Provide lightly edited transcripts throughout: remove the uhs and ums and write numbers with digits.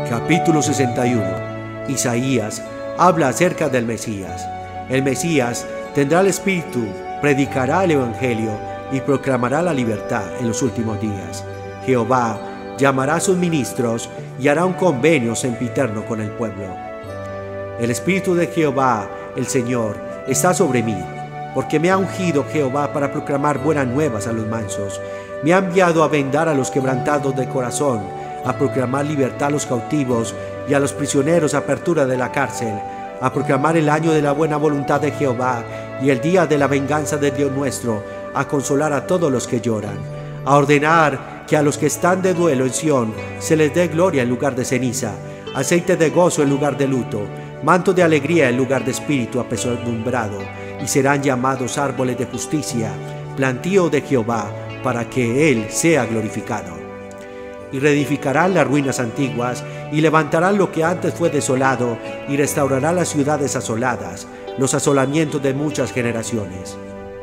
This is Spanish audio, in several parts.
Capítulo 61. Isaías habla acerca del Mesías. El Mesías tendrá el Espíritu, predicará el Evangelio y proclamará la libertad en los últimos días. Jehová llamará a sus ministros y hará un convenio sempiterno con el pueblo. El Espíritu de Jehová, el Señor, está sobre mí, porque me ha ungido Jehová para proclamar buenas nuevas a los mansos. Me ha enviado a vendar a los quebrantados de corazón, a proclamar libertad a los cautivos y a los prisioneros apertura de la cárcel, a proclamar el año de la buena voluntad de Jehová y el día de la venganza de Dios nuestro, a consolar a todos los que lloran, a ordenar que a los que están de duelo en Sión se les dé gloria en lugar de ceniza, aceite de gozo en lugar de luto, manto de alegría en lugar de espíritu apesadumbrado, y serán llamados árboles de justicia, plantío de Jehová, para que Él sea glorificado. Y reedificarán las ruinas antiguas, y levantarán lo que antes fue desolado, y restaurarán las ciudades asoladas, los asolamientos de muchas generaciones.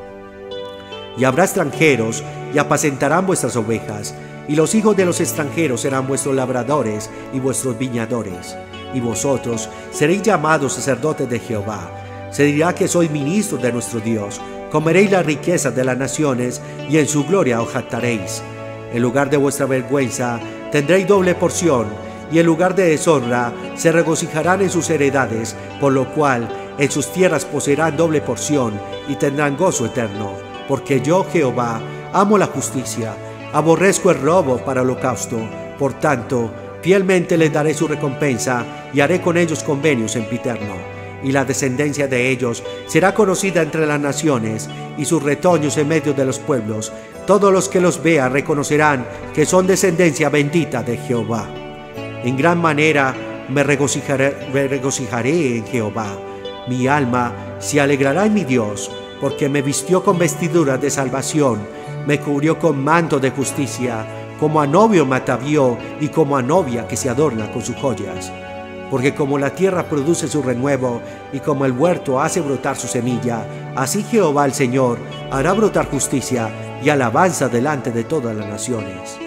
Y habrá extranjeros, y apacentarán vuestras ovejas, y los hijos de los extranjeros serán vuestros labradores y vuestros viñadores. Y vosotros seréis llamados sacerdotes de Jehová. Se dirá que sois ministros de nuestro Dios. Comeréis las riquezas de las naciones, y en su gloria os jactaréis. En lugar de vuestra vergüenza tendréis doble porción, y en lugar de deshonra se regocijarán en sus heredades, por lo cual en sus tierras poseerán doble porción y tendrán gozo eterno. Porque yo, Jehová, amo la justicia, aborrezco el robo para holocausto. Por tanto, fielmente les daré su recompensa y haré con ellos convenio sempiterno. Y la descendencia de ellos será conocida entre las naciones, y sus retoños en medio de los pueblos. Todos los que los vean reconocerán que son descendencia bendita de Jehová. En gran manera me regocijaré en Jehová. Mi alma se alegrará en mi Dios, porque me vistió con vestiduras de salvación, me cubrió con manto de justicia, como a novio me atavió y como a novia que se adorna con sus joyas. Porque como la tierra produce su renuevo y como el huerto hace brotar su semilla, así Jehová el Señor hará brotar justicia y alabanza delante de todas las naciones.